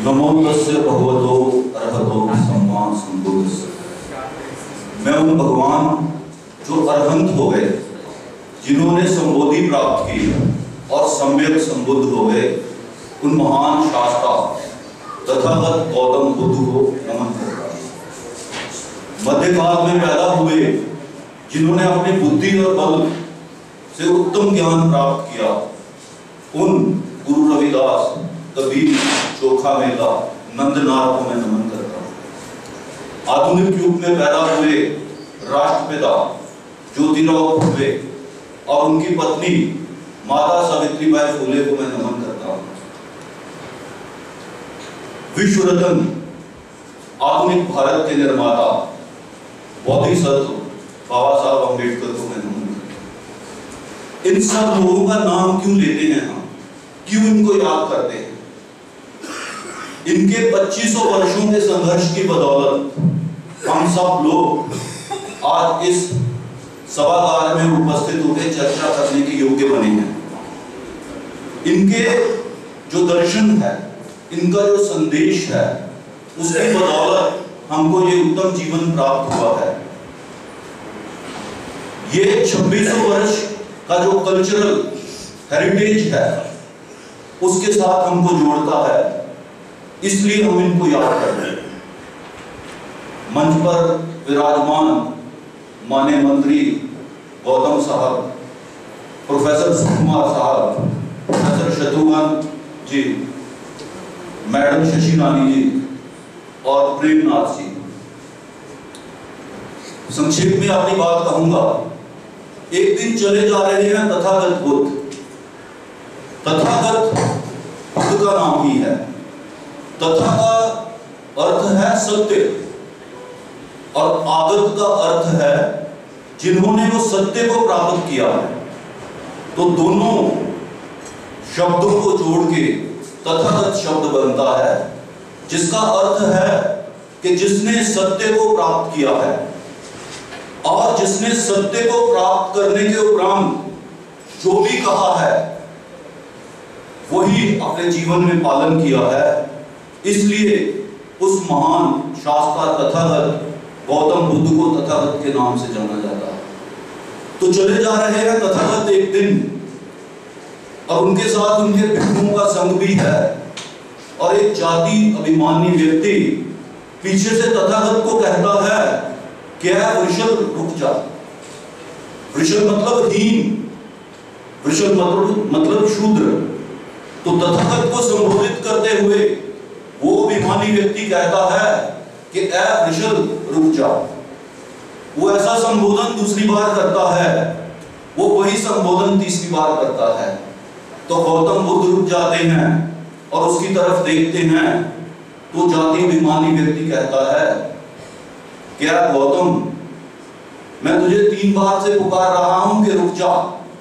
नमो तस्य भगवतो अरहतो सम्मा संबुद्धस्य। मैं उन भगवान जो अरहंत हो गए, जिन्होंने संबोधि प्राप्त की और सम्यक संबुद्ध हो गए, उन महान शास्त्रा तथागत गौतम बुद्ध को नमन करता है। मध्यकाल में पैदा हुए, जिन्होंने अपनी बुद्धि और बल से उत्तम ज्ञान प्राप्त किया, उन गुरु रविदास, कबीर, चोखा मेला, नंदनार को मैं नमन करता हूँ। आधुनिक युग में पैदा हुए राष्ट्रपिता ज्योतिराव फुले और उनकी पत्नी माता सावित्रीबाई फुले को मैं नमन करता हूँ। विश्व रत्न, आधुनिक भारत के निर्माता बोधिसत्व बाबा साहब अम्बेडकर को मैं नमन करता हूँ। इन सब लोगों का नाम क्यों लेते हैं हम, क्यों इनको याद करते हैं? इनके 2500 वर्षों के संघर्ष की बदौलत हम सब लोग आज इस सभागार में उपस्थित होकर चर्चा करने के योग्य बने हैं। इनके जो दर्शन है, इनका जो संदेश है, उसकी बदौलत हमको ये उत्तम जीवन प्राप्त हुआ है। ये 2600 वर्ष का जो कल्चरल हेरिटेज है, उसके साथ हमको जोड़ता है, इसलिए हम इनको याद करते हैं। मंच पर विराजमान माननीय मंत्री गौतम साहब, professor Sukumar sahab, professor Shatrughan ji, madam Shashi Rani ji और प्रेमनाथ जी, संक्षेप में अपनी बात कहूंगा। एक दिन चले जा रहे हैं तथागत बुद्ध। तथागत बुद्ध का नाम ही है। तथा का अर्थ है सत्य और आगत का अर्थ है जिन्होंने वो सत्य को प्राप्त किया है। तो दोनों शब्दों को जोड़ के तथागत शब्द बनता है, जिसका अर्थ है कि जिसने सत्य को प्राप्त किया है और जिसने सत्य को प्राप्त करने के उपरांत जो भी कहा है वही अपने जीवन में पालन किया है। इसलिए उस महान शास्त्रा तथागत गौतम बुद्ध को तथागत के नाम से जाना जाता है। तो चले जा रहे हैं तथागत एक दिन, और उनके साथ उनके भिक्षुओं का संग भी है, और एक जाति अभिमानी व्यक्ति पीछे से तथागत को कहता है, क्या वृषल रुक जा। वृषल मतलब हीन, वृषल मतलब शूद्र। तो तथागत को संबोधित करते हुए वो अभिमानी व्यक्ति कहता है कि ऐ वृषल रुक जा। वो ऐसा संबोधन दूसरी बार करता है, वो वही संबोधन तीसरी बार करता है। तो गौतम बुद्ध रुक जाते हैं और उसकी तरफ देखते हैं। तो जाति अभिमानी व्यक्ति कहता है, क्या गौतम, मैं तुझे 3 बार से पुकार रहा हूं कि रुक जा।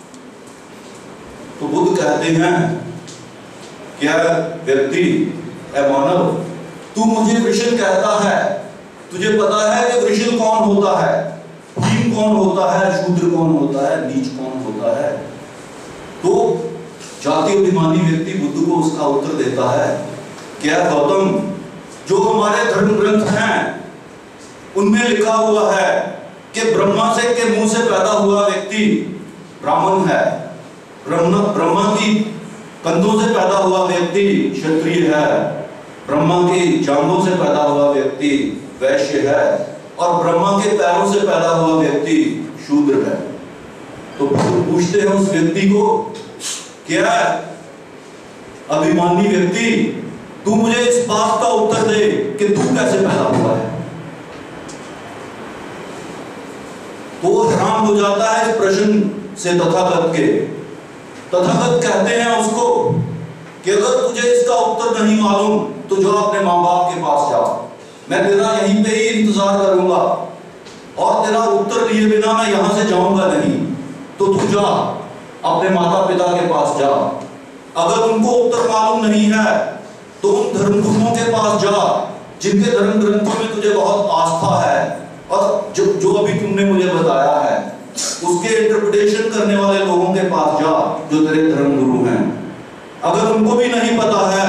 तो बुद्ध कहते हैं, क्या व्यक्ति, ऐ मानव, तू मुझे वृषल कहता है, तुझे पता है कि वृषल कौन होता है, हीन कौन होता है, शूद्र कौन होता है, नीच कौन होता है? तो जाति अभिमानी व्यक्ति बुद्ध को उसका उत्तर देता है, क्या गौतम, जो हमारे धर्म ग्रंथ हैं उनमें लिखा हुआ है कि ब्रह्मा से के मुंह से पैदा हुआ व्यक्ति ब्राह्मण है, ब्रह्मा की कंधों से पैदा हुआ व्यक्ति क्षत्रिय है, ब्रह्मा की जांघों से पैदा हुआ व्यक्ति वैश्य है, और ब्रह्मा के पैरों से पैदा हुआ व्यक्ति शूद्र है। तो पूछते हैं उस व्यक्ति को, क्या अभिमानी व्यक्ति, तू मुझे इस बात का उत्तर दे कि तू कैसे पैदा हुआ है। तो हैरान हो जाता है इस प्रश्न से तथागत के। तथागत कहते हैं उसको कि अगर तुझे इसका उत्तर नहीं मालूम तो जो अपने माँ बाप के पास जा, मैं तेरा यहीं पे ही इंतजार करूंगा और तेरा उत्तर लिए बिना मैं यहां से जाऊंगा नहीं। तो तू जा, अपने माता पिता के पास जा। अगर उनको उत्तर मालूम नहीं है तो उन धर्मगुरुओं के पास जा जिनके धर्म ग्रंथों में तुझे बहुत आस्था है, और जो अभी तुमने मुझे बताया है उसके इंटरप्रिटेशन करने वाले लोगों के पास जा जो तेरे धर्म गुरु हैं। अगर उनको भी नहीं पता है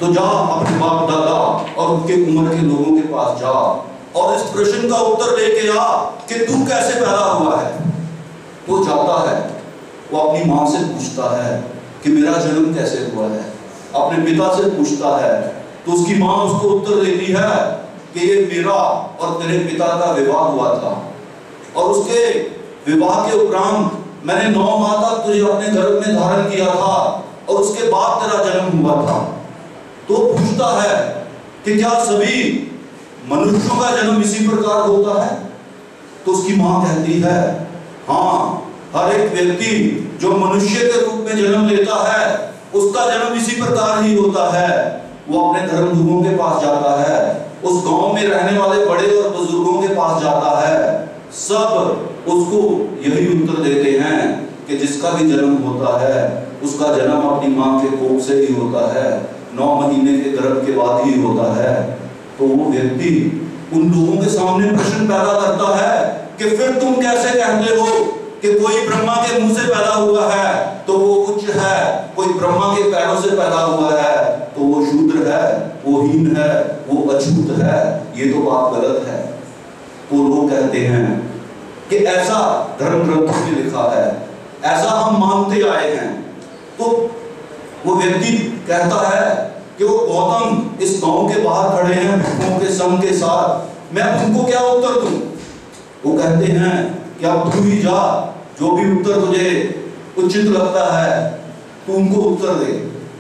तो जा अपने बाप दादा और उनके उम्र के लोगों के पास जा और इस प्रश्न का उत्तर लेके आ कि तू कैसे पैदा हुआ है। वो जाता है, वो अपनी माँ से पूछता है कि मेरा जन्म कैसे हुआ है, अपने पिता से पूछता है, तो उसकी माँ उसको उत्तर देती है कि ये मेरा और तेरे पिता का विवाह हुआ था और उसके विवाह के उपरांत मैंने 9 माह तक तुझे अपने गर्भ में धारण किया था और उसके बाद तेरा जन्म हुआ था। तो पूछता है कि क्या सभी मनुष्यों का जन्म इसी प्रकार होता है? तो उसकी मां कहती है हाँ, हर एक व्यक्ति जो मनुष्य के रूप में जन्म लेता है उसका जन्म इसी प्रकार ही होता है। वो अपने धर्मगुरुओं के पास जाता है, उस गांव में रहने वाले बड़े और बुजुर्गों के पास जाता है, सब उसको यही उत्तर देते हैं कि जिसका भी जन्म होता है उसका जन्म अपनी मां के कोख से ही होता है, 9 महीने के गर्भ के बाद ही होता है। तो वो व्यक्ति उन लोगों के सामने प्रश्न पैदा करता है कि फिर तुम कैसे कहते हो कि कोई ब्रह्मा के मुंह से पैदा हुआ है तो वो उच्च है, कोई ब्रह्मा के पैरों से पैदा हुआ है तो वो शूद्र है, वो हीन है, वो अछूत है, ये तो बात गलत है। तो लोग कहते हैं कि ऐसा धर्म ग्रंथों में लिखा है, ऐसा हम मानते आए हैं। तो वो व्यक्ति कहता है कि वो गौतम इस गांव के बाहर खड़े हैं भिक्षुओं के संग के साथ, मैं उनको क्या उत्तर दूं? वो कहते हैं कि अब तू ही जा, जो भी उत्तर तुझे उचित लगता है तू उनको उत्तर दे।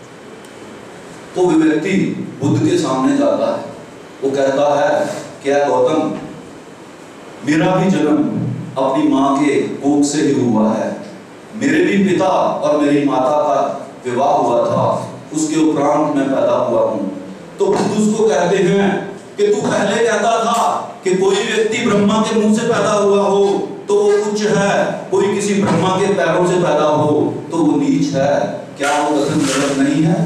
तो वो व्यक्ति बुद्ध के सामने जाता है, वो कहता है क्या गौतम, मेरा भी जन्म अपनी मां के कोख से ही हुआ है, मेरे भी पिता और मेरी माता का विवाह हुआ था, उसके उपरांत मैं पैदा हुआ हूं। तो बुद्ध उसको कहते हैं कि तू पहले कहता था कि कोई व्यक्ति ब्रह्मा के मुंह से पैदा हुआ हो तो वो उच्च है, कोई किसी ब्रह्मा के पैरों से पैदा हो तो वो नीच है, क्या वो कथन गलत नहीं है?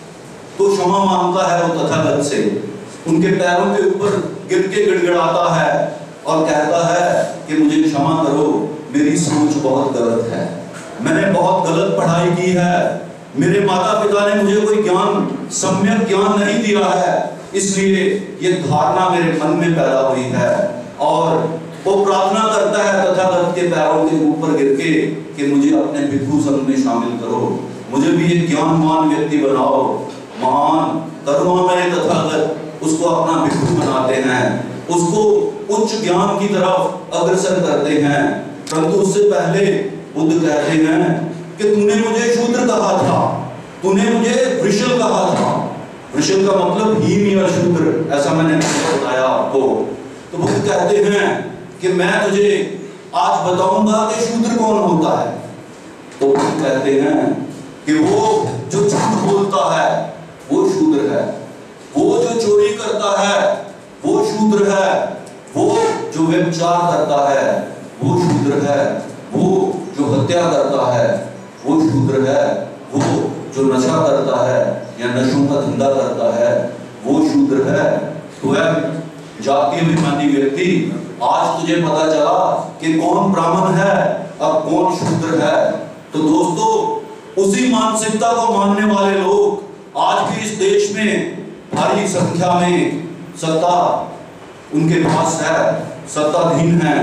तो क्षमा मांगता है वो तथागत से, उनके पैरों के ऊपर गिर के गिड़गिड़ाता है और कहता है कि मुझे क्षमा करो, मेरी सोच बहुत गलत है, मैंने बहुत गलत पढ़ाई की है, मेरे माता पिता ने मुझे कोई ज्ञान, सम्यक ज्ञान नहीं दिया है, इसलिए ये धारणा मेरे मन में पैदा हुई है। और वो प्रार्थना करता है तथागत के पैरों के ऊपर गिर के कि मुझे अपने भिक्षु संघ में शामिल करो, मुझे भी एक ज्ञानवान व्यक्ति बनाओ। महान करुणामय तथागत उसको अपना भिक्षु बनाते हैं, उसको उच्च ज्ञान की तरफ अग्रसर करते हैं। परंतु उससे पहले बुद्ध कहते हैं कि तूने मुझे शूद्र कहा था, तूने मुझे वृषल कहा था। वृषल का मतलब हीन या शूद्र, ऐसा मैंने बताया आपको। तो बुद्ध कहते हैं कि मैं तुझे आज बताऊंगा कि शूद्र कौन होता है। तो बुद्ध कहते हैं कि वो जो झूठ बोलता है वो शूद्र है, वो जो चोरी करता है वो शूद्र है, वो जो व्यभिचार करता है वो शूद्र है, वो जो हत्या करता है वो शूद्र है, वो जो नशा करता है या नशों का धंधा करता है वो शूद्र है। स्वयं जातीय अभिमानी व्यक्ति, आज तुझे पता चला कि कौन ब्राह्मण है और कौन शूद्र है। तो दोस्तों, उसी मानसिकता को मानने वाले लोग आज भी इस देश में भारी संख्या में सत्ता उनके पास है, सत्ताधीन है,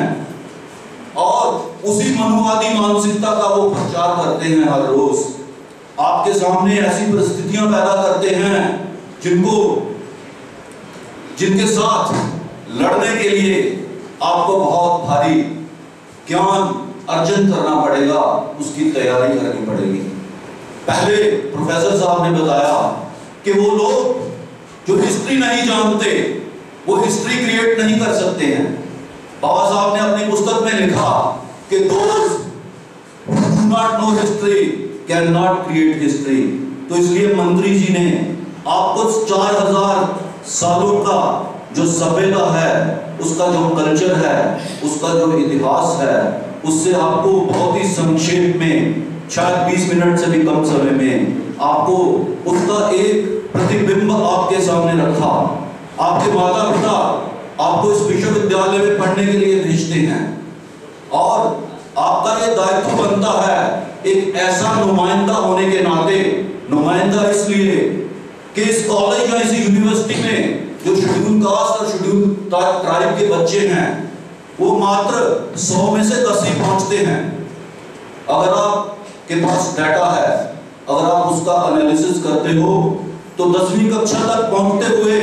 और उसी मनुवादी मानसिकता का वो प्रचार करते हैं हर रोज। आपके सामने ऐसी परिस्थितियां पैदा करते हैं जिनके साथ लड़ने के लिए आपको बहुत भारी ज्ञान अर्जन करना पड़ेगा, उसकी तैयारी करनी पड़ेगी। पहले प्रोफेसर साहब ने बताया कि वो लोग जो हिस्ट्री नहीं जानते वो हिस्ट्री क्रिएट नहीं कर सकते हैं। बाबा साहब ने अपनी पुस्तक में लिखा कि those who do not know history cannot create history। तो इसलिए मंत्री जी ने आपको 4000 सालों का जो सभ्यता है, उसका जो कल्चर है, उसका जो इतिहास है, उससे आपको बहुत ही संक्षेप में, शायद 20 मिनट से भी कम समय में, आपको उसका एक प्रतिबिंब आपके सामने रखा। आपके माता पिता आपको इस विश्वविद्यालय में पढ़ने के लिए भेजते हैं और आपका ये दायित्व बनता है एक ऐसा नुमाइंदा होने के नाते, नुमाइंदा इसलिए कि इस कॉलेज या इस यूनिवर्सिटी में जो शेड्यूल कास्ट और शेड्यूल ट्राइब के बच्चे हैं वो मात्र 100 में से 10 ही पहुंचते हैं। अगर आपके पास डाटा है, अगर आप उसका एनालिसिस करते हो तो 10वीं कक्षा तक पहुंचते हुए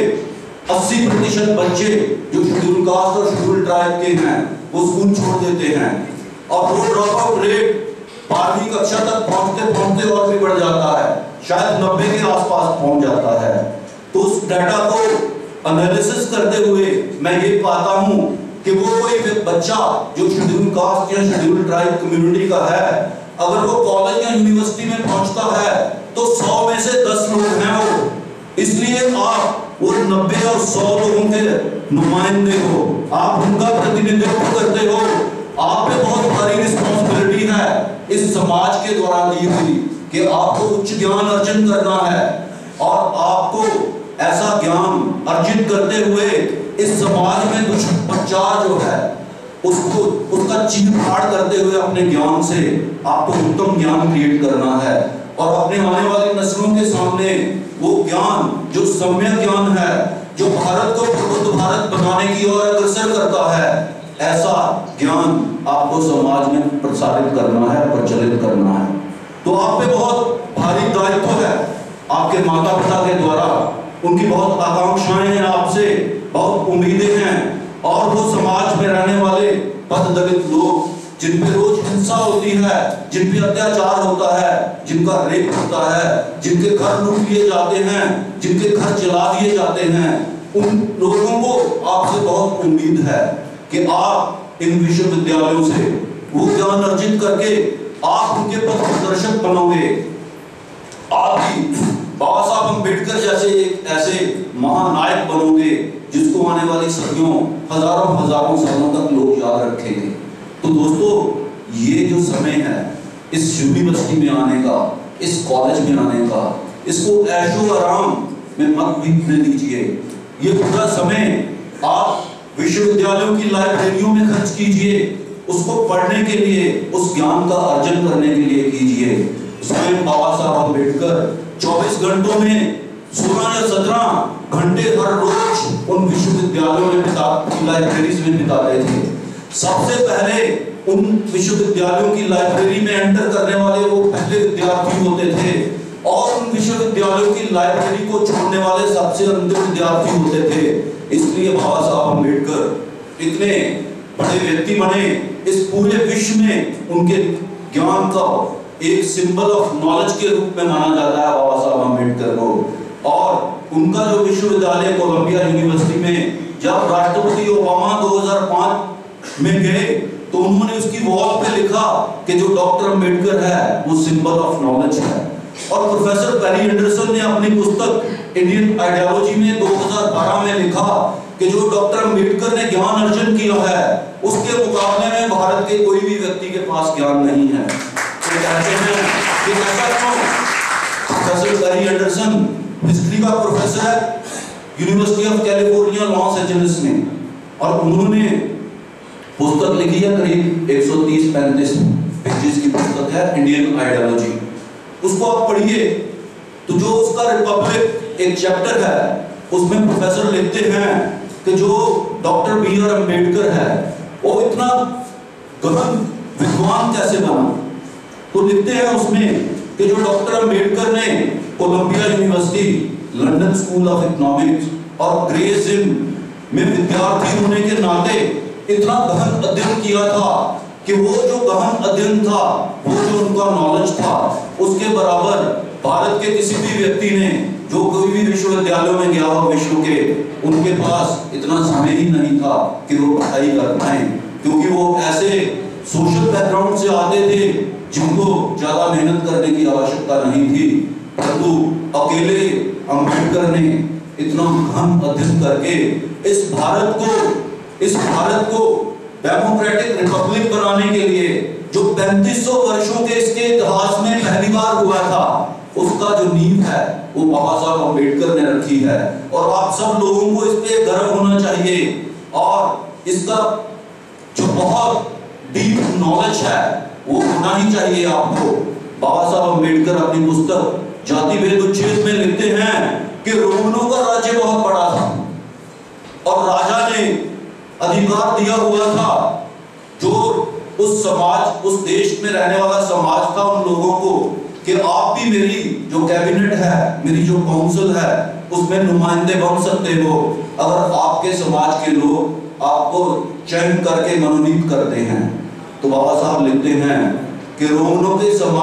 80% बच्चे जो शेड्यूल कास्ट और शेड्यूल ट्राइब के हैं वो स्कूल छोड़ देते हैं और वो ड्रॉप आउट रेट 12वीं कक्षा तक पहुंचते पहुंचते और भी बढ़ जाता है, शायद 90 के आसपास पहुंच जाता है। तो उस डाटा को एनालिसिस करते हुए मैं ये पाता हूं कि वो कोई बच्चा जो शेड्यूल कास्ट या शेड्यूल ट्राइब कम्युनिटी का है, अगर वो कॉलेज या यूनिवर्सिटी में पहुंचता है तो 100 में से 10 लोग हैं वो। इसलिए आप वो 90 और 100 लोगों के नुमाइंदे हो, आप उनका प्रतिनिधित्व करते हो। आप पे बहुत बड़ी रिस्पॉन्सिबिलिटी है इस समाज के द्वारा दी हुई कि आपको उच्च ज्ञान अर्जन करना है और आपको ऐसा ज्ञान अर्जित करते हुए इस समाज में दुष्प्रचार जो है उसको उसका चीर-फाड़ करते हुए अपने ज्ञान से आपको उत्तम ज्ञान क्रिएट करना है और अपने आने वाली नस्लों के सामने वो ज्ञान जो सम्यक ज्ञान है, जो भारत को प्रबुद्ध भारत बनाने की ओर अग्रसर करता है, ऐसा ज्ञान आपको समाज में प्रसारित करना है, प्रचलित करना है। तो आप पे बहुत भारी दायित्व है आपके माता पिता के द्वारा, उनकी बहुत आकांक्षाएं हैं आपसे, बहुत उम्मीदें हैं और वो समाज में रहने वाले पद दलित लोग जिन पे रोज हिंसा होती है, जिन पे अत्याचार होता है, जिनका रेप होता है, जिनके घर लूट लिए जाते हैं, जिनके घर जला दिए जाते हैं, उन लोगों को आपसे बहुत उम्मीद है कि आप इन विश्वविद्यालयों से वो ज्ञान अर्जित करके आप उनके पथ प्रदर्शक बनोगे। आप भी बाबा साहब अम्बेडकर जैसे एक ऐसे महानायक बनोगे जिसको आने वाली सदियों हजारों सालों तक लोग याद रखेंगे। तो दोस्तों, ये जो समय है इस यूनिवर्सिटी में आने का, इस कॉलेज में आने का, इसको ऐशो आराम में मत बीतने दीजिए। ये पूरा समय आप विश्वविद्यालयों की लाइब्रेरियों में खर्च कीजिए, उसको पढ़ने के लिए, उस ज्ञान का अर्जन करने के लिए कीजिए। स्वयं बाबा साहब अम्बेडकर 24 घंटों में 16 या 17 घंटे हर रोज उन विश्वविद्यालयों में लाइब्रेरीज में बिताते थे। सबसे पहले उन विश्वविद्यालयों की लाइब्रेरी में एंटर करने वाले वो पहले विद्यार्थी होते थे और उन विश्वविद्यालयों की लाइब्रेरी को छोड़ने वाले सबसे अंतिम विद्यार्थी होते थे। इसलिए बाबा साहब अम्बेडकर इतने बड़े व्यक्ति बने, इस पूरे विश्व में उनके ज्ञान का एक सिंबल ऑफ नॉलेज के रूप में माना जाता है बाबा साहब अम्बेडकर को। और उनका जो विश्वविद्यालय कोलंबिया यूनिवर्सिटी में जब राष्ट्रपति ओबामा 2005 में गए तो उन्होंने उसकी वॉल पे लिखा कि जो डॉक्टर अम्बेडकर है वो सिंबल ऑफ नॉलेज है। और प्रोफेसर पेरी एंडरसन ने अपनी पुस्तक इंडियन आइडियोलॉजी में 2012 में लिखा कि जो डॉक्टर अम्बेडकर ने ज्ञान अर्जन किया है उसके मुकाबले में भारत के कोई भी व्यक्ति के पास ज्ञान नहीं है। तो कहते हैं कि ऐसा क्यों? प्रोफेसर पेरी एंडरसन हिस्ट्री का प्रोफेसर है university of California Los Angeles में और उन्होंने पुस्तक लिखी है, करीब 130-135 पेजेस की पुस्तक है इंडियन आइडियोलॉजी। उसको आप पढ़िए तो जो उसका रिपब्लिक एक चैप्टर है उसमें प्रोफेसर लिखते हैं कि जो डॉक्टर बी आर अम्बेडकर है वो इतना गहन विद्वान कैसे बना। तो लिखते हैं उसमें कि जो डॉक्टर अम्बेडकर ने Columbia university, London school of economics और ग्रेस में विद्यार्थी होने के नाते इतना गहन अध्ययन किया था कि वो जो गहन अध्ययन था, वो जो उनका नॉलेज था, उसके बराबर भारत के किसी भी व्यक्ति ने जो कोई भी विश्वविद्यालयों में गया हो विश्व के, उनके पास इतना समय ही नहीं था कि वो पढ़ाई कर पाए, क्योंकि वो ऐसे सोशल बैकग्राउंड से आते थे जिनको ज्यादा मेहनत करने की आवश्यकता नहीं थी। परंतु अकेले अम्बेडकर ने इतना गहन अध्ययन करके इस भारत को डेमोक्रेटिक रिपब्लिक बनाने के लिए जो 3500 वर्षों के इसके इतिहास में पहली बार हुआ था, उसका जो नींव है वो बाबा साहब अम्बेडकर ने रखी है। और आप सब लोगों को इस पे गर्व होना चाहिए और इसका जो बहुत डीप नॉलेज है वो होना ही चाहिए आपको। बाबा साहब अम्बेडकर अपनी पुस्तक जाति भेद उच्छेद में लिखते हैं कि रोमनों का राज्य बहुत बड़ा था और राजा ने अधिकार दिया हुआ था जो उस समाज, उस देश में रहने वाला समाज था, उन लोगों को कि आप भी मेरी जो कैबिनेट है, मेरी जो काउंसिल है, उसमें नुमाइंदे बन सकते हो अगर आपके समाज के लोग आपको चयन करके मनोनीत करते हैं। तो बाबा साहब लिखते हैं कि रोमनों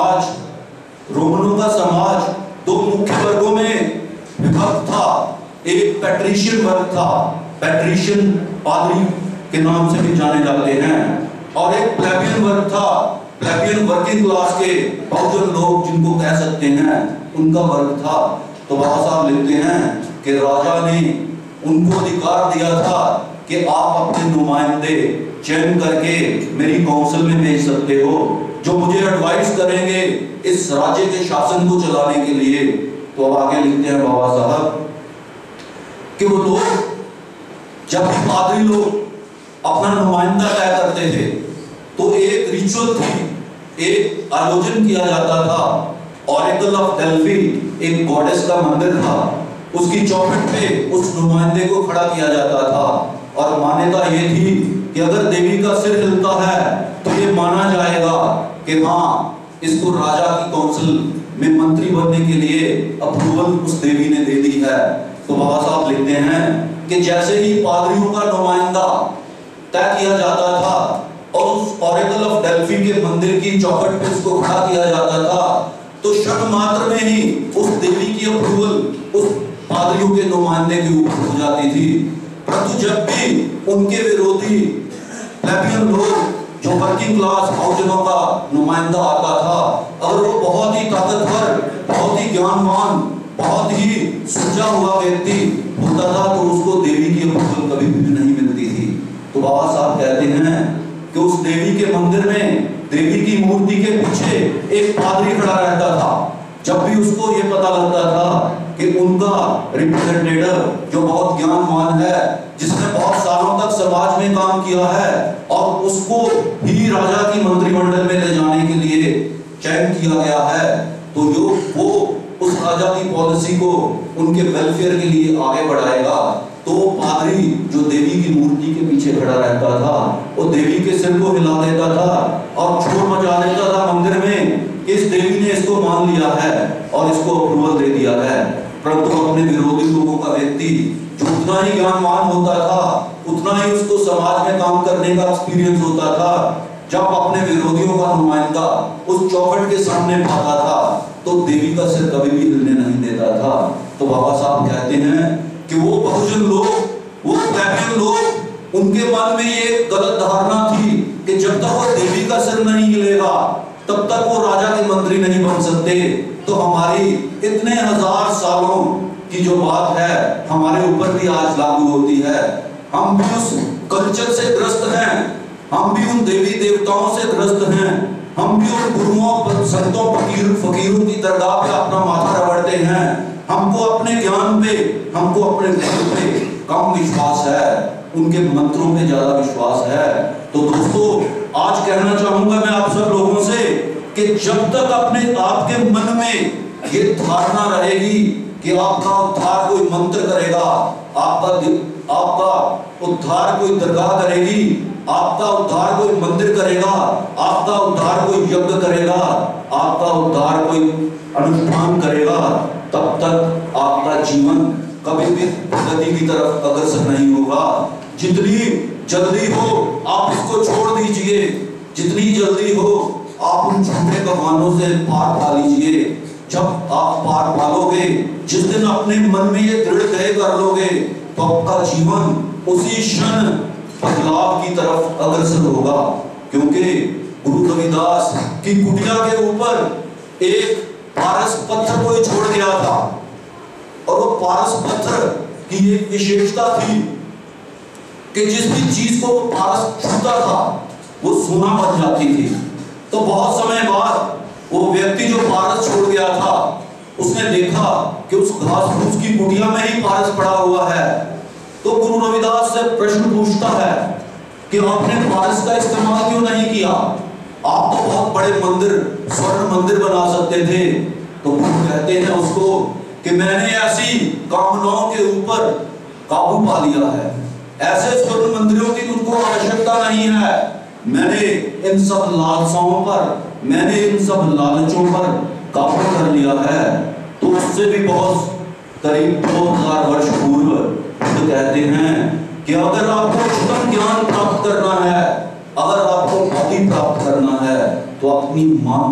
का समाज दो मुख्य वर्गों में विभक्त था। एक पैट्रिशियन वर्ग था, पैट्रिशियन पादरी के नाम से भी जाने जाते हैं, और एक प्लेबियन वर्ग था, प्लेबियन वर्किंग क्लास के बहुजन लोग जिनको कह सकते हैं, उनका वर्ग था। तो बाबा साहब लिखते हैं कि राजा ने उनको अधिकार दिया था कि आप अपने नुमाइंदे चयन करके मेरी काउंसिल में भेज सकते हो जो मुझे एडवाइस करेंगे इस राज्य के शासन को चलाने के लिए। तो अब आगे लिखते हैं बाबा साहब कि वो लोग, जब भी पादरी लोग अपना नुमाइंदा तय करते थे तो एक रिचुअल थी, एक आयोजन किया जाता था। ऑरेकल ऑफ डेल्फी एक गॉडेस का मंदिर था, उसकी चौखट पे उस नुमाइंदे को खड़ा किया जाता था और मान्यता ये थी कि अगर देवी का सिर हिलता है तो ये माना जाएगा कि हाँ, इसको राजा की काउंसिल में मंत्री बनने के लिए अप्रूवल उस देवी ने दे दी है। तो बाबा साहब लिखते हैं कि जैसे ही पादरियों का नुमाइंदा तय किया जाता था और उस ऑरेकल ऑफ डेल्फी के मंदिर की चौखट पे उसको खड़ा किया जाता था तो क्षण मात्र में ही उस देवी की अप्रूवल उस पादरियों के नुमाइंदे के ऊपर हो जाती थी। परंतु जब भी उनके विरोधी प्लेबियन लोग, जो वर्किंग क्लास बहुजनों का नुमाइंदा आता था, अगर वो बहुत ही ताकतवर, बहुत ही ज्ञानवान, बहुत ही सूझा हुआ व्यक्ति होता था तो उसको देवी की अप्रूवल कभी भी नहीं मिलती थी। तो बाबा साहब कहते हैं कि उस देवी के मंदिर में, देवी की मूर्ति के पीछे एक पादरी खड़ा रहता था। जब भी उसको ये पता लगता था कि उनका रिप्रेजेंटेटिव जो बहुत ज्ञानवान है, जिसने बहुत सालों तक समाज में काम किया है और उसको ही राजा की मंत्रिमंडल में ले जाने के लिए चयन किया गया है, तो वो उस राजा की पॉलिसी को उनके वेलफेयर के लिए आगे बढ़ाएगा। तो वो पादरी जो देवी की मूर्ति के पीछे खड़ा रहता था, वो देवी के सिर को हिला देता था और शोर मचा देता था मंदिर में कि इस देवी ने इसको मान लिया है और इसको अप्रूवल दे दिया है। परंतु अपने विरोधी लोगों का व्यक्ति जो उतना ही ज्ञानवान होता था, उतना ही उसको समाज में काम करने का एक्सपीरियंस होता था, जब अपने विरोधियों का नुमाइंदा उस चौखट के सामने पाता था तो देवी का सिर कभी भी हिलने नहीं देता था। तो बाबा साहब कहते हैं कि वो बहुजन लोग, वो प्लेबियन लोग, उनके मन में ये गलत धारणा थी कि जब तक वो देवी का सिर नहीं हिलेगा तब तक वो राजा के मंत्री नहीं बन सकते। तो हमारी इतने हजार सालों की जो बात है हमारे ऊपर भी आज लागू होती है। हम भी उस कल्चर से ग्रस्त हैं, हम भी उन देवी देवताओं से ग्रस्त हैं, हम भी उन गुरुओं, संतों, फकीरों की दरगाह पे अपना माथा रगड़ते हैं। हमको अपने ज्ञान पे, हमको अपने गुरु पे कम विश्वास है, उनके मंत्रों पे ज्यादा विश्वास है। तो दोस्तों, आज कहना चाहूंगा मैं आप सब लोगों से कि जब तक अपने आपके मन में ये धारणा रहेगी कि आपका उद्धार कोई मंत्र करेगा, आपका उद्धार कोई दरगाह करेगी, आपका उद्धार कोई मंदिर करेगा, आपका उद्धार कोई यज्ञ करेगा, आपका उद्धार कोई अनुष्ठान करेगा, तब तक आपका जीवन कभी भी प्रगति की तरफ अग्रसर नहीं होगा। जितनी जल्दी हो आप इसको छोड़ दीजिए, जितनी जल्दी हो आप उन झूठे भगवानों से पार पा लीजिए। जब आप पार पालोगे, जिस दिन अपने मन में ये दृढ़ तय कर लोगे, तो आपका जीवन उसी क्षण बदलाव की तरफ अग्रसर होगा। क्योंकि गुरु रविदास की कुटिया के ऊपर एक पारस पत्थर कोई छोड़ गया था और वो पारस पत्थर की एक विशेषता थी कि जिस भी चीज को वो पारस छूता था वो सोना बन जाती थी। तो बहुत समय बाद वो व्यक्ति जो पारस छोड़ गया था, उसने देखा कि उस घास फूस की कुटिया में ही पारस पड़ा हुआ है। तो गुरु रविदास से प्रश्न पूछता है कि आपने पारस का इस्तेमाल क्यों नहीं किया? आप तो बहुत बड़े मंदिर, स्वर्ण मंदिर बना सकते थे। तो गुरु कहते हैं उसको कि मैंने ऐसी कामनाओं के ऊपर काबू पा लिया है, ऐसे स्वर्ण मंदिरों की मुझको आवश्यकता नहीं है, मैंने इन सब लालसाओं पर, मैंने इन सब लालचों पर काबू कर लिया है। तो उससे भी बहुत करीब 2000 वर्ष पूर्व तो कहते हैं कि अगर आपको उच्चतम ज्ञान प्राप्त करना है, अगर आपको भक्ति प्राप्त करना है, तो अपने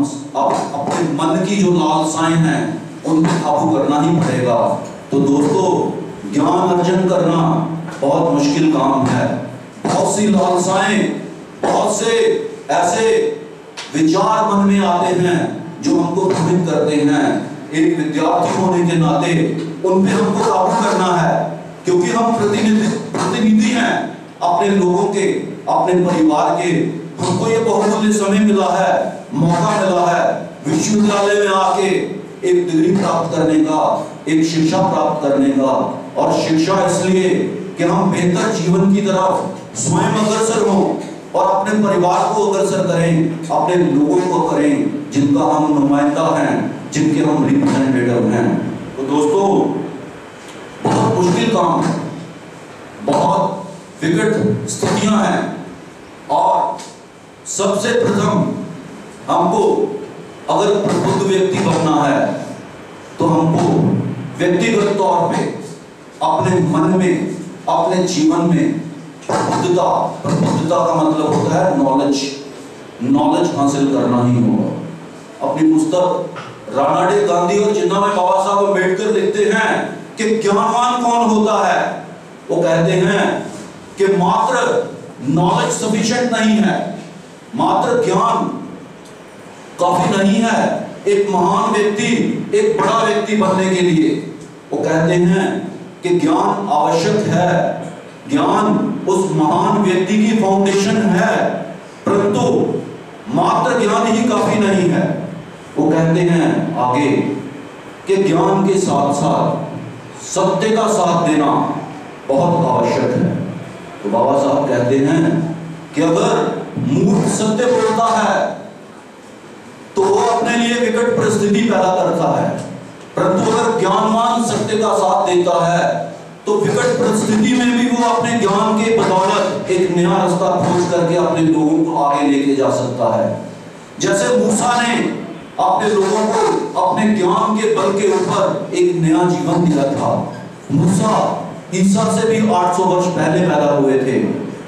मन की जो लालसाएं हैं उन पे काबू करना ही पड़ेगा। तो दोस्तों, ज्ञान अर्जन करना बहुत मुश्किल काम है। बहुत सी लालसाएं, बहुत से ऐसे विचार मन में आते हैं जो हमको भ्रमित करते हैं। एक विद्यार्थी होने के नाते उन पे हमको काबू करना है, क्योंकि हम प्रतिनिधि हैं अपने लोगों के, अपने परिवार के। हमको ये बहुमूल्य समय मिला है, मौका मिला है विश्वविद्यालय में आके एक डिग्री प्राप्त करने का, एक शिक्षा प्राप्त करने का। और शिक्षा इसलिए कि हम बेहतर जीवन की तरफ स्वयं अग्रसर हों और अपने परिवार को अग्रसर करें, अपने लोगों को करें जिनका हम नुमाइंदा हैं, जिनके हम रिप्रेजेंटेटिव हैं। तो दोस्तों, बहुत मुश्किल काम है, बहुत विकट स्थितियां हैं, और सबसे प्रथम हमको अगर प्रबुद्ध व्यक्ति बनना है तो हमको व्यक्तिगत तौर पे अपने मन में, अपने जीवन में प्रबुद्धता का मतलब होता है नॉलेज हासिल करना ही होगा। अपनी पुस्तक रानाडे गांधी और जिन्ना में बाबा साहब अम्बेडकर लिखते हैं कि ज्ञानवान कौन होता है। वो कहते हैं कि मात्र नॉलेज सफिशिएंट नहीं है, मात्र ज्ञान काफी नहीं है एक महान व्यक्ति, एक बड़ा व्यक्ति बनने के लिए। वो कहते हैं कि ज्ञान आवश्यक है, ज्ञान उस महान व्यक्ति की फाउंडेशन है, परंतु मात्र ज्ञान ही काफी नहीं है। वो कहते हैं आगे कि ज्ञान के साथ साथ सत्य का साथ देना बहुत आवश्यक है। तो बाबा साहब कहते हैं कि अगर मूर्ख सत्य बोलता है तो वो अपने लिए विकट परिस्थिति पैदा करता है, परंतु अगर ज्ञानवान सत्य का साथ देता है तो विकट परिस्थिति में भी वो अपने ज्ञान के बदौलत एक नया रास्ता खोज करके अपने लोगों को आगे लेके जा सकता है। जैसे मूसा ने अपने लोगों को अपने ज्ञान के बल के ऊपर एक नया जीवन दिया था। मूसा ईसा से भी 800 वर्ष पहले पैदा हुए थे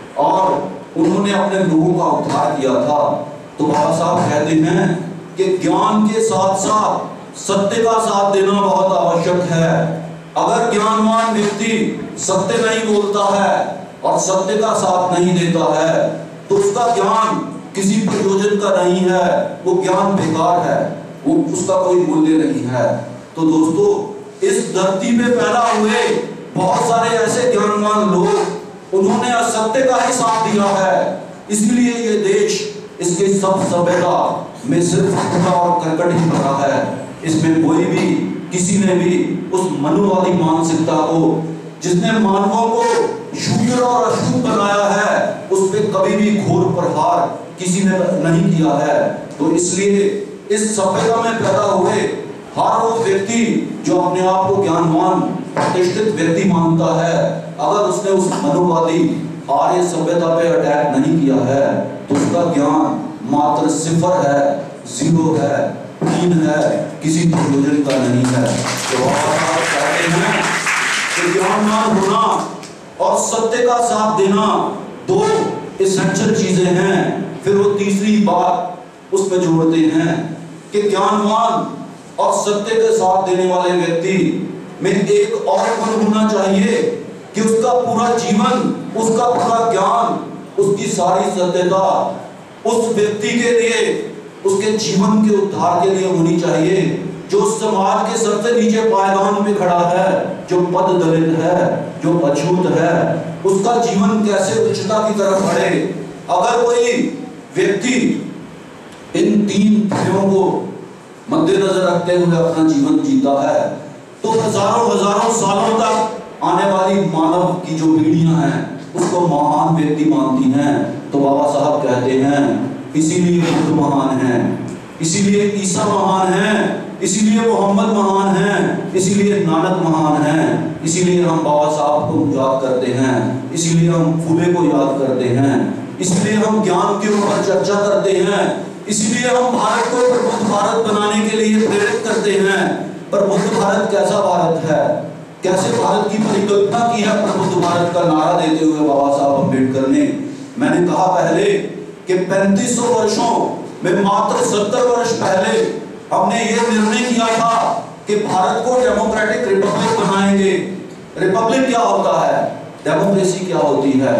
और उन्होंने अपने लोगों का उद्धार किया था। तो बाबा साहब कहते हैं कि ज्ञान के साथ साथ सत्य का साथ देना बहुत आवश्यक है। अगर ज्ञानवान व्यक्ति सत्य नहीं बोलता है और सत्य का साथ नहीं देता है तो उसका ज्ञान किसी प्रयोजन का नहीं है, वो ज्ञान बेकार है, वो उसका कोई मूल्य नहीं है। तो दोस्तों, इस धरती में पैदा हुए बहुत सारे ऐसे ज्ञानवान लोग, उन्होंने असत्य का ही साथ दिया है, इसलिए ये देश, इसके सब सभ्यता में सिर्फ कूड़ा और करकट ही भरा है। इसमें कोई भी, किसी ने भी उस मनुवादी मानसिकता को, जिसने मानवों को शूद्र और अशुद्ध बनाया है, उस पर कभी भी घोर प्रहार किसी ने नहीं किया है। तो इसलिए इस सभ्यता में पैदा हुए हर वो व्यक्ति जो अपने आप को ज्ञानवान प्रतिष्ठित व्यक्ति मानता है, अगर उसने उस मनुवादी आर्य सभ्यता पे अटैक नहीं किया है तो उसका ज्ञान मात्र सिफर है, जीरो है, हीन है, किसी प्रयोजन का नहीं है। तो आप कहते हैं कि ज्ञानवान होना और सत्य का साथ देना दो एसेंशियल चीजें हैं। फिर वो तीसरी बात उसमें जोड़ते हैं कि ज्ञानवान और सत्य के साथ देने वाले व्यक्ति में एक और गुण होना चाहिए कि उसका पूरा जीवन, उसका पूरा ज्ञान, उसकी सारी सत्यता उस व्यक्ति के लिए, उसके जीवन के उद्धार के लिए होनी चाहिए, जो समाज के सबसे नीचे पायदान पे खड़ा है, जो पद दलित है, जो अछूत है, उसका जीवन कैसे उच्चता की तरफ बढ़े। अगर कोई व्यक्ति इन तीन ध्येयों को मद्देनजर रखते हुए अपना जीवन जीता है तो हजारों सालों तक आने वाली मानव की जो पीढ़ियां हैं उसको महान व्यक्ति मानती हैं। तो बाबा साहब कहते हैं इसीलिए बुद्ध महान है, इसीलिए ईसा महान है, इसीलिए मोहम्मद महान हैं, इसीलिए नानक महान हैं, इसीलिए हम बाबा साहब को याद करते हैं, इसीलिए हम फुले को याद करते हैं, इसलिए हम ज्ञान के ऊपर चर्चा करते हैं, इसलिए हम भारत को प्रबुद्ध भारत बनाने के लिए प्रेरित करते हैं। प्रबुद्ध भारत कैसा भारत है, कैसे भारत की परिकल्पना की है प्रबुद्ध भारत का नारा देते हुए बाबा साहब अम्बेडकर ने। मैंने कहा पहले कि 3500 वर्षों में मात्र 70 वर्ष पहले हमने ये निर्णय किया था कि भारत को डेमोक्रेटिक रिपब्लिक बनाएंगे। रिपब्लिक क्या होता है, डेमोक्रेसी क्या होती है,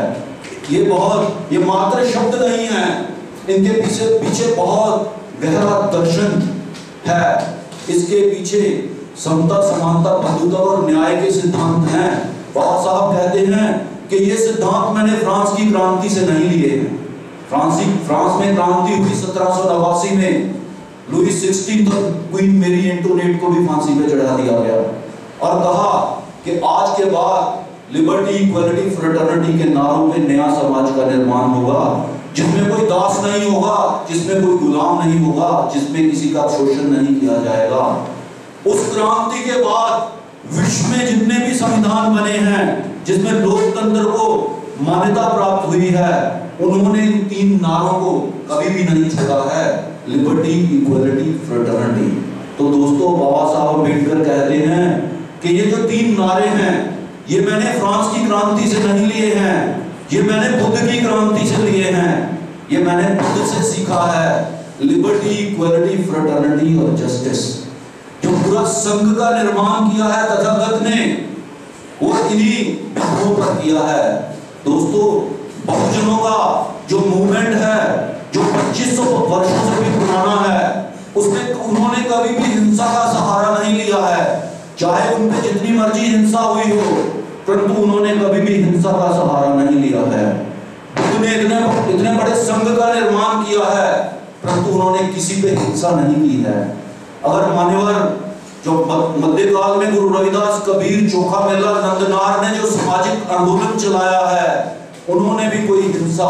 ये मात्र शब्द नहीं है, इनके पीछे बहुत गहरा दर्शन है। इसके पीछे समता, समानता, बंधुता और न्याय के सिद्धांत हैं। बाबा साहब कहते हैं कि ये सिद्धांत मैंने फ्रांस की क्रांति से नहीं लिए हैं। फ्रांस में क्रांति हुई 1789 में, लुई 16 और क्वीन मेरी एंटोनेट को भी फांसी पे चढ़ा दिया गया और कहा कि आज के बाद लिबर्टी, इक्वालिटी, फ्रेटर्निटी के नारों पे नया समाज का निर्माण होगा, जिसमें कोई दास नहीं होगा, जिसमें कोई गुलाम नहीं होगा, जिसमें किसी का शोषण नहीं किया जाएगा। उस क्रांति के बाद विश्व में जितने भी संविधान बने हैं जिसमें लोकतंत्र को मान्यता प्राप्त हुई है, उन्होंने इन 3 नारों को कभी भी नहीं छोड़ा है, लिबर्टी, इक्वालिटी, फ्रेटर्निटी। तो दोस्तों, बाबा साहब अम्बेडकर कहते हैं कि ये जो 3 नारे हैं, ये मैंने फ्रांस की क्रांति से नहीं लिए हैं, ये मैंने बुद्ध की क्रांति से लिए हैं, ये मैंने बुद्ध से सीखा है। लिबर्टी, इक्वालिटी, फ्रेटर्निटी और जस्टिस, जो पूरा संघ का निर्माण किया है तथागत ने, वो इन्हीं बिंदुओं पर किया है। दोस्तों, बहुजनों का जो मूवमेंट है, जो 2500 वर्षों से भी पुराना है, उसमें उन्होंने कभी भी हिंसा का सहारा नहीं लिया है। चाहे उन पे जितनी मर्जी हिंसा हुई हो, परंतु उन्होंने कभी भी हिंसा का सहारा नहीं लिया है। बुद्ध ने इतने बड़े संघ का निर्माण किया है, परंतु उन्होंने किसी पे हिंसा नहीं की है। अगर मान्यवर जो मध्यकाल में गुरु रविदास, कबीर, चोखा मेला, नंदनार ने जो सामाजिक आंदोलन चलाया है, उन्होंने भी कोई हिंसा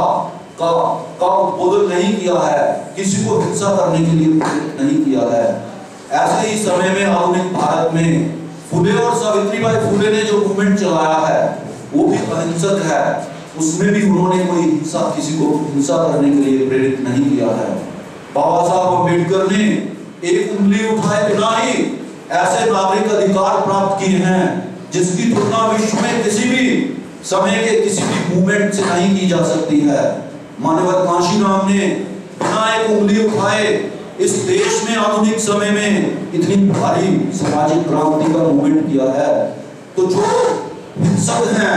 का उद्बोधन नहीं किया है, किसी को हिंसा करने के लिए प्रेरित नहीं किया है। ऐसे ही समय में आधुनिक भारत में फुले और सावित्रीबाई फुले ने जो मूवमेंट चलाया है, वो भी अहिंसक है। उसमें भी उन्होंने कोई हिंसा, किसी को हिंसा करने के लिए प्रेरित नहीं किया है। बाबा साहब अम्बेडकर ने एक उंगली उठाए बिना ही ऐसे नागरिक अधिकार प्राप्त किए हैं जिसकी तुलना विश्व में किसी भी समय के किसी भी मूवमेंट से नहीं की जा सकती है। मानवता कांशीराम ने बिना एक उंगली उठाए इस देश में आधुनिक समय में इतनी भारी सामाजिक क्रांति का मूवमेंट किया है। तो जो हिंसक हैं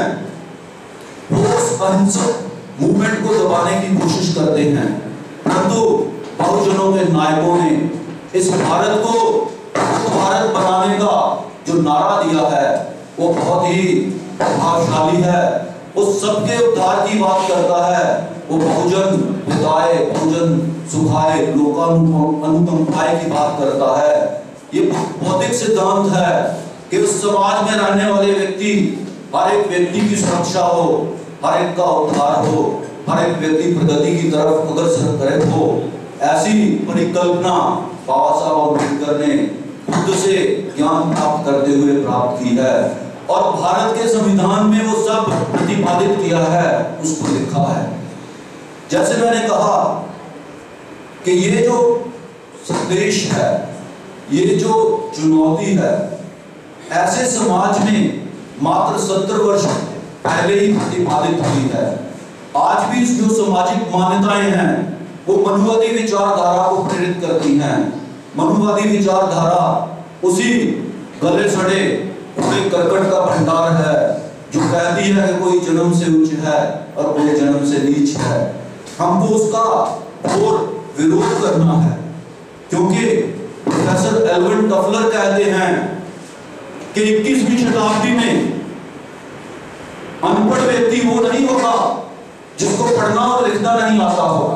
वो उस अहिंसक मूवमेंट को दबाने की कोशिश करते हैं, परंतु बहुजनों के नायकों ने इस भारत को भारत बनाने का जो नारा दिया है वो बहुत ही प्रभावशाली है। उस सबके उद्धार की बात करता है। वो बहुजन हिताय, बहुजन सुखाय, लोकानुकंपाय की बात करता है। ये बौद्धिक सिद्धांत है कि उस समाज में रहने वाले व्यक्ति, हर एक व्यक्ति की सुरक्षा हो, हर एक का उद्धार हो, हर एक व्यक्ति प्रगति की तरफ अग्रसर करे हो। ऐसी परिकल्पना बाबा साहब अम्बेडकर ने बुद्ध से ज्ञान प्राप्त करते हुए प्राप्त की है और भारत के संविधान में वो सब प्रतिपादित किया है, उसको लिखा है। जैसे मैंने कहा कि ये जो संदेश है, ये जो चुनौती है, ऐसे समाज में मात्र 70 वर्ष पहले ही प्रतिपादित हुई है। आज भी जो सामाजिक मान्यताएं हैं वो मनुवादी विचारधारा को प्रेरित करती हैं। मनुवादी विचारधारा उसी गले सड़े पूरे करकट का भंडार है जो कहती है कि कोई जन्म से उच्च है और कोई जन्म से नीच है। हमको उसका घोर विरोध करना है, क्योंकि प्रोफेसर एल्विन टफलर कहते हैं कि 21वीं शताब्दी में अनपढ़ व्यक्ति वो नहीं होगा जिसको पढ़ना और लिखना नहीं आता होगा।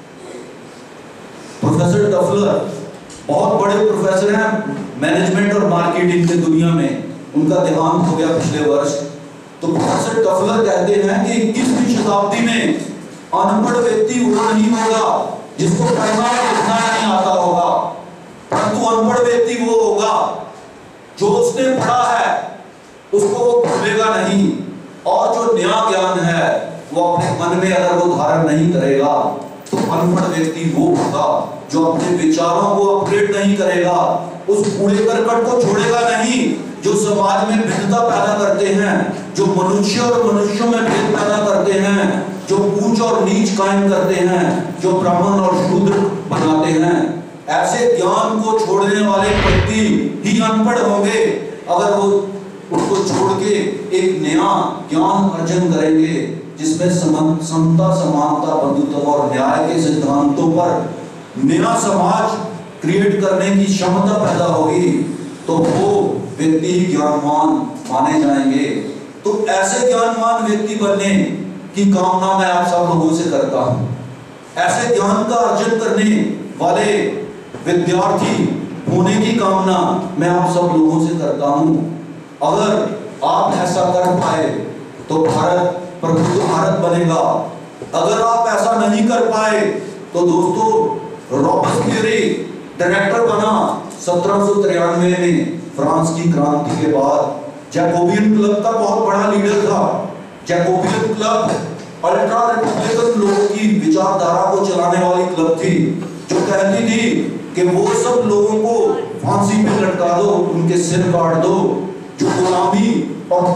प्रोफेसर टफलर बहुत बड़े प्रोफेसर हैं मैनेजमेंट और मार्केटिंग की दुनिया में, उनका देहांत हो गया पिछले वर्ष। तो प्रोफेसर टफलर कहते हैं कि 21वीं शताब्दी में अनपढ़ व्यक्ति वो नहीं होगा जिसको पढ़ना और लिखना नहीं आता होगा, परंतु अनपढ़ व्यक्ति वो होगा जो उसने पढ़ा है उसको वो भूलेगा नहीं, और जो नया ज्ञान है वो अपने मन में अगर वो धारण नहीं करेगा तो अनपढ़ व्यक्ति वो होगा जो अपने विचारों को अपग्रेड नहीं करेगा, उस कूड़े करकट को छोड़ेगा नहीं जो समाज में भिन्नता पैदा करते हैं, जो मनुष्य और मनुष्यों में भेद पैदा करते हैं, जो ऊंच और नीच कायम करते हैं, जो ब्राह्मण और शूद्र बनाते हैं। ऐसे ज्ञान को छोड़ने वाले व्यक्ति ही अनपढ़ होंगे। अगर वो उसको छोड़ के एक नया ज्ञान अर्जन करेंगे जिसमें समता, समानता, बंधुत्व और न्याय के सिद्धांतों पर नया समाज क्रिएट करने की क्षमता पैदा होगी, तो वो व्यक्ति ही ज्ञानवान माने जाएंगे। तो ऐसे ज्ञानवान व्यक्ति बनने की कामना मैं आप सब लोगों से करता हूं। ऐसे ज्ञान का अर्जन करने वाले विद्यार्थी होने की कामना मैं आप सब लोगों से करता हूं। अगर आप ऐसा कर पाए तो भारत प्रबुद्ध भारत बनेगा। अगर आप ऐसा नहीं कर पाए तो दोस्तों, रॉबस्पियरी डायरेक्टर बना 1793 में फ्रांस की क्रांति के बाद। जैकोबियन क्लब का बहुत बड़ा लीडर था। जैकोबियन क्लब अल्ट्रा रिपब्लिकन लोगों की विचारधारा को चलाने वाली क्लब थी, जो कहती थी कि वो सब लोगों को फांसी पे लटका दो, उनके सिर काट दो, जो गुलामी और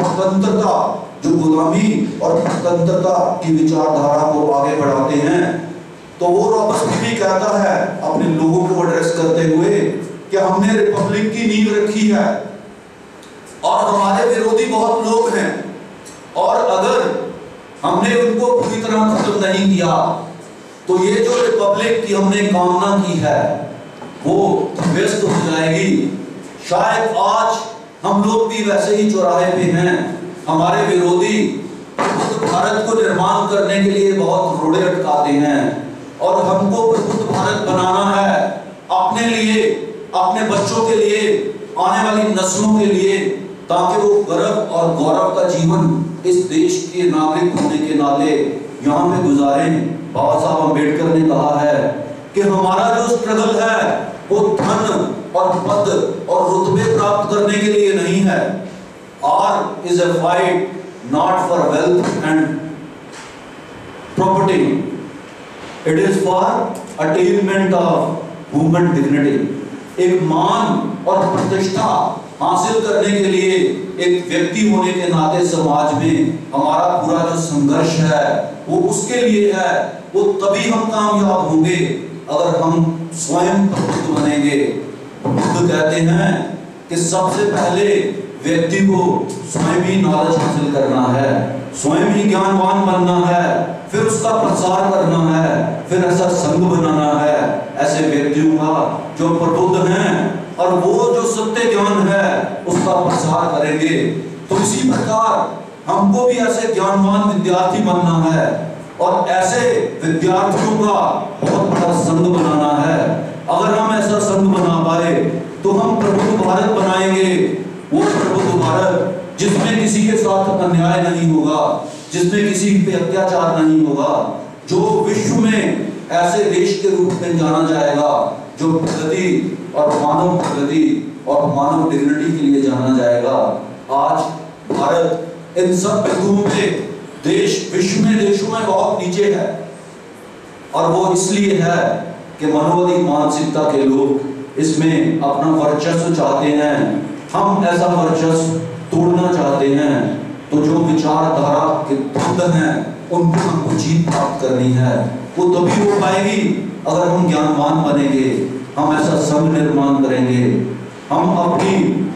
स्वतंत्रता की विचारधारा को आगे बढ़ाते हैं। तो वो रॉबस्पियरी कहता है अपने लोगों को एड्रेस करते हुए कि हमने रिपब्लिक की नींव रखी है और हमारे विरोधी बहुत लोग हैं, और अगर हमने उनको पूरी तरह खत्म नहीं किया तो ये जो रिपब्लिक की हमने कामना की है वो व्यस्त हो जाएगी। शायद आज हम लोग भी वैसे ही चौराहे पे हैं। हमारे विरोधी प्रबुद्ध भारत को निर्माण करने के लिए बहुत रोड़े अटकाते हैं, और हमको प्रबुद्ध भारत बनाना है अपने लिए, अपने बच्चों के लिए, आने वाली नस्लों के लिए, ताकि वो गर्व और गौरव का जीवन इस देश के नागरिक होने के नाते यहाँ पे गुजारें। बाबा साहब अम्बेडकर ने कहा है कि हमारा जो स्ट्रगल है वो धन और पद और रुतबे प्राप्त करने के लिए नहीं है। Our is a fight not for wealth and property, it is for attainment of human dignity. एक मान और प्रतिष्ठा हासिल करने के लिए एक व्यक्ति होने के नाते समाज में हमारा पूरा जो संघर्ष है वो उसके लिए है। वो तभी हम कामयाब होंगे अगर हम स्वयं प्रबुद्ध बनेंगे। बुद्ध कहते हैं कि सबसे पहले व्यक्ति को स्वयं ही नॉलेज हासिल करना है, स्वयं ही ज्ञानवान बनना है, फिर उसका प्रसार करना है, फिर ऐसा संघ बनाना है ऐसे व्यक्तियों का जो प्रबुद्ध हैं और वो जो सत्य ज्ञान है उसका प्रसार करेंगे। तो इसी प्रकार हमको भी ऐसे ज्ञानवान विद्यार्थी बनना है और ऐसे विद्यार्थियों का बहुत बड़ा संघ बनाना है। अगर हम ऐसा संघ बना पाए तो हम प्रबुद्ध भारत बनाएंगे। वो प्रबुद्ध भारत जिसमें किसी के साथ अन्याय नहीं होगा, जिसमें किसी पे अत्याचार नहीं होगा, जो विश्व में ऐसे देश के रूप में जाना जाएगा जो प्रगति और मानव प्रगति और मानव डिग्निटी के लिए जाना जाएगा। आज भारत इन सब बिंदुओं पे देश विश्व में देशों में बहुत नीचे है, और वो इसलिए है कि मनोवादी मानसिकता के लोग इसमें अपना वर्चस्व चाहते हैं। हम ऐसा वर्चस्व तोड़ना चाहते हैं। तो जो विचारधारा के द्वंद्व हैं उनको हमको जीत प्राप्त करनी है। वो तभी हो पाएगी अगर हम ज्ञानवान बनेंगे, हम ऐसा संघ निर्माण करेंगे, हम अपनी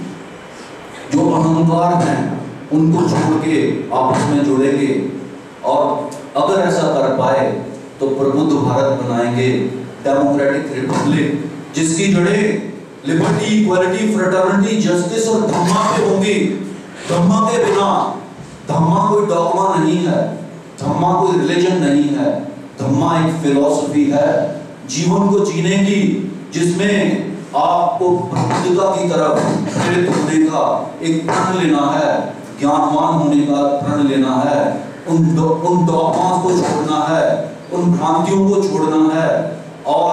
जो अहंकार हैं उनको छोड़ के आपस में जुड़ेंगे, और अगर ऐसा कर पाए तो प्रबुद्ध भारत बनाएंगे, डेमोक्रेटिक रिपब्लिक जिसकी जड़ें लिबर्टी, इक्वालिटी, फ्रेटर्निटी, जस्टिस और धम्मा पे होंगी। धम्मा के बिना, धम्मा कोई डॉगमा नहीं है, धम्मा कोई रिलीजन नहीं है, धम्मा एक फिलॉसफी है जीवन को जीने की, जिसमें आपको प्रबुद्धता की तरफ प्रेरित होने का एक प्रण लेना है, ज्ञानवान होने का प्रण लेना है, उन डॉगमास को छोड़ना है, उन भ्रांतियों को छोड़ना है और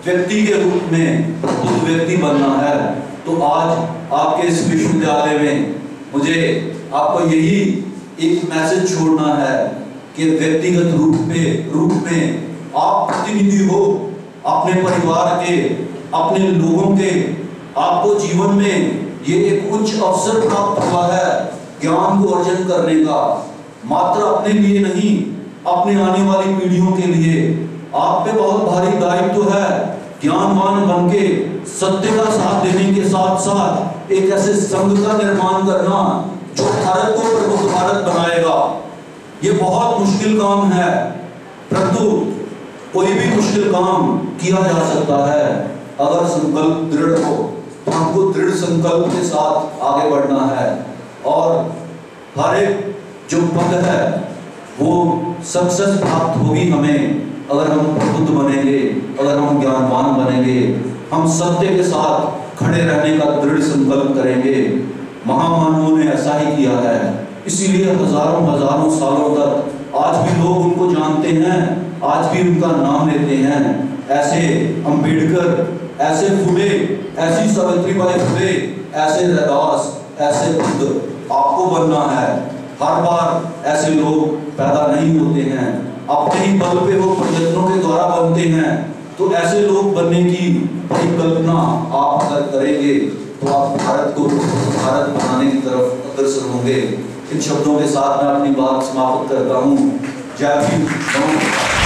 व्यक्ति के रूप में प्रबुद्ध व्यक्ति बनना है, तो आज आपके इस विश्वविद्यालय में मुझे आपको यही एक मैसेज छोड़ना है कि व्यक्तिगत रूप में आप प्रतिनिधि हो अपने परिवार के, अपने लोगों के। आपको जीवन में ये एक उच्च अवसर प्राप्त हुआ है ज्ञान को अर्जन करने का, मात्र अपने लिए नहीं, अपने आने वाली पीढ़ियों के लिए। आप पे बहुत भारी दायित्व है ज्ञानवान बन के सत्य का साथ देने के साथ साथ एक ऐसे संघ का निर्माण करना जो भारत को प्रबुद्ध भारत बनाएगा। ये बहुत मुश्किल काम है, परंतु कोई भी मुश्किल काम किया जा सकता है अगर संकल्प दृढ़ हो। तो हमको दृढ़ संकल्प के साथ आगे बढ़ना है और हर एक जो पद है वो सक्सेस प्राप्त होगी हमें अगर हम प्रबुद्ध बनेंगे, अगर हम ज्ञानवान बनेंगे, हम सत्य के साथ खड़े रहने का दृढ़ संकल्प करेंगे। महामानवों ने ऐसा ही किया है, इसीलिए हजारों सालों तक आज भी लोग उनको जानते हैं, आज भी उनका नाम लेते हैं। ऐसे अंबेडकर, ऐसे फुले, ऐसी सावित्रीबाई फुले, ऐसे रैदास, ऐसे बुद्ध आपको बनना है। हर बार ऐसे लोग पैदा नहीं होते हैं, अपने ही बल पे वो प्रयत्नों के द्वारा बनते हैं। तो ऐसे लोग बनने की परिकल्पना आप अगर करेंगे तो आप भारत को भारत बनाने की तरफ अग्रसर होंगे। इन शब्दों के साथ मैं अपनी बात समाप्त करता हूँ। जय भीम।